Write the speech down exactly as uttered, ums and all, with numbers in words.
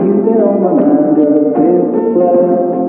You've been on my mind ever since the flood.